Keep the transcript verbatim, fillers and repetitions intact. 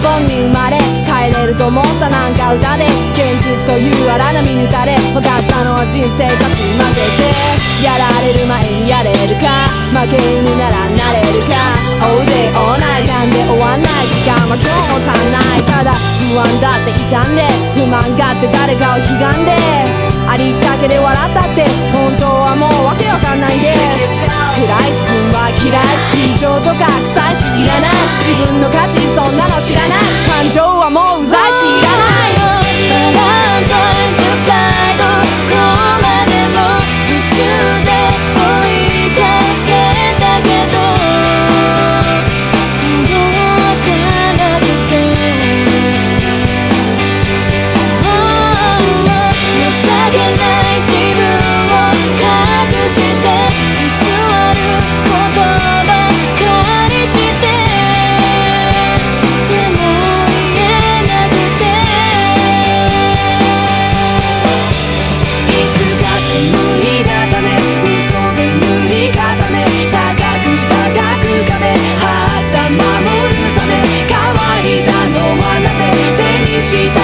本に生まれ帰れると思ったなんか歌で現実という荒波に打たれ分かったのは人生勝ち負けてやられる前にやれるか負け犬ならなれるか All day all night なんで終わんない時間は今日も足んないただ不安だって傷んで不満があって誰かをひがんでありったけで笑ったって本当はもうわけわかんないんです暗い自分は嫌い異常とか臭いしいらない自分の価値そんなの知らない感情はもううざいしいらないした